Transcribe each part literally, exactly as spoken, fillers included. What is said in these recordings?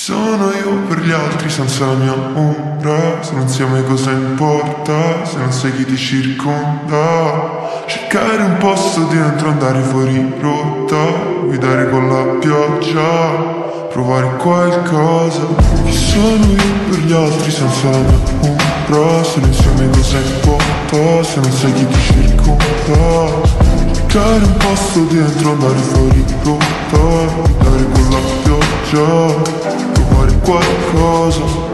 Sono io per gli altri senza la mia ombra. Se non insieme cosa importa, se non sai chi ti circonda. Cercare un posto dentro, andare fuori rotta, guidare con la pioggia, provare qualcosa. Chi sono io per gli altri senza la mia ombra. Se non insieme cosa importa, se non sai chi ti circonda. Cercare un posto dentro, andare fuori rotta, guidare con la pioggia, provare qualcosa.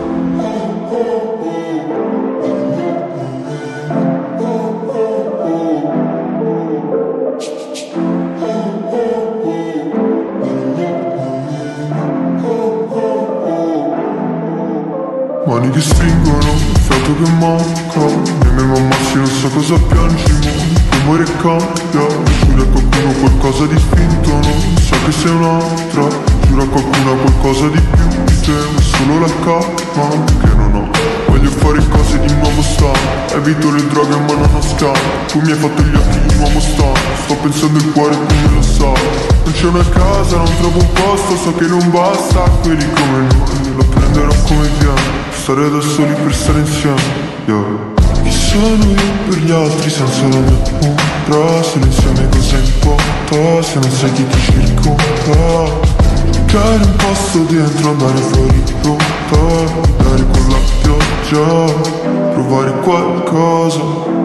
Mani che stringono, il fiato che manca. Nemmeno ammazzi, non so cosa piangi. L'amore cambia, giura a qualcuno qualcosa di finto. Non so che sei un'altra, giura a qualcuno qualcosa di più di te. Ma solo la calma che non ho. Voglio fare cose di nuovo stanco. Evito le droghe ma non ho scampo. Tu mi hai fatto gli occhi di un uomo stanco. Sto pensando il cuore come lo sa. Non c'è una casa, non trovo un posto. So che non basta a quelli come noi. Lo prenderò come viene. Stare da soli per stare insieme, yeah. Chi sono io per gli altri senza la mia ombra. Se non insieme cosa importa, se non sai chi ti circonda. Cercare un posto dentro, andare fuori rotta, guidare con la pioggia, provare qualcosa.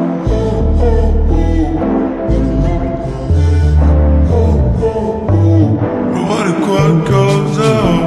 Provare qualcosa.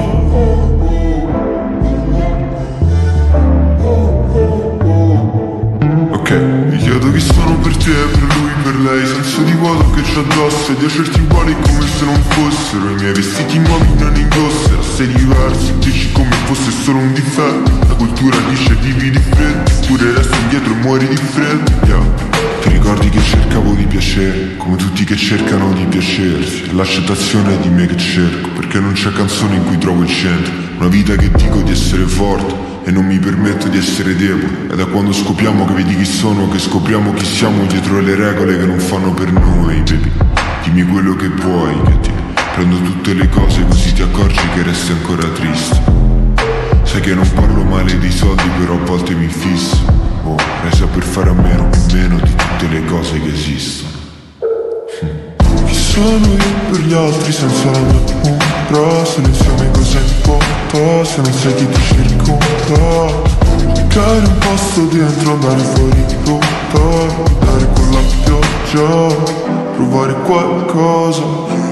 Mi chiedo chi sono per te, per lui, per lei. Senso di vuoto che c'ho addosso e di certi uguali come se non fossero. I miei vestiti nuovi non indossero. Sei diverso, dici come fosse solo un difetto. La cultura dice vivi di freddo, pure resti indietro e muori di freddo, yeah. Ti ricordi che cercavo di piacere, come tutti che cercano di piacersi. L'accettazione di me che cerco, perché non c'è canzone in cui trovo il centro. Una vita che dico di essere forte e non mi permetto di essere debole. È da quando scopriamo che vedi chi sono, che scopriamo chi siamo dietro le regole che non fanno per noi, baby. Dimmi quello che vuoi, che ti prendo tutte le cose così ti accorgi che resti ancora triste. Sai che non parlo male dei soldi, però a volte mi fisso. Oh, resa per fare a meno più meno di tutte le cose che esistono. hm. Chi sono io per gli altri senza la mia ombra. Se non insieme cosa importa, se non sai chi ti circonda. Cercare un posto dentro, andare fuori rotta, guidare con la pioggia, provare qualcosa.